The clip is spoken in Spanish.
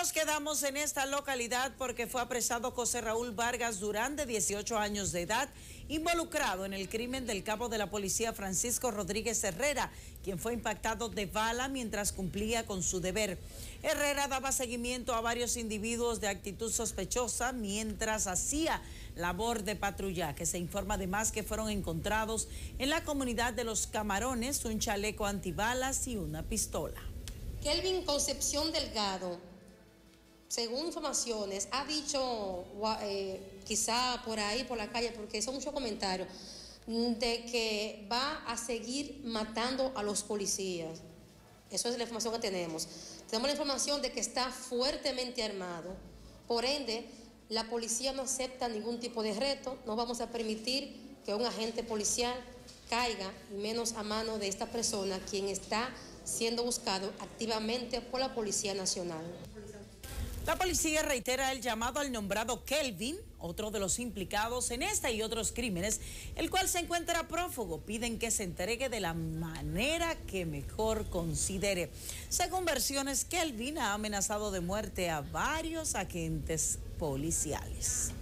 nos quedamos en esta localidad porque fue apresado José Raúl Vargas Durán, de 18 años de edad, involucrado en el crimen del cabo de la policía Francisco Rodríguez Herrera, quien fue impactado de bala mientras cumplía con su deber. Herrera daba seguimiento a varios individuos de actitud sospechosa mientras hacía labor de patrullaje. Se informa además que fueron encontrados en la comunidad de Los Camarones un chaleco antibalas y una pistola. Kelvin Concepción Delgado, según informaciones, ha dicho, quizá por ahí, por la calle, porque son muchos comentarios, de que va a seguir matando a los policías. Eso es la información que tenemos. Tenemos la información de que está fuertemente armado. Por ende, la policía no acepta ningún tipo de reto. No vamos a permitir que un agente policial caiga, y menos a mano de esta persona, quien está siendo buscado activamente por la Policía Nacional. La policía reitera el llamado al nombrado Kelvin, otro de los implicados en esta y otros crímenes, el cual se encuentra prófugo. Piden que se entregue de la manera que mejor considere. Según versiones, Kelvin ha amenazado de muerte a varios agentes policiales.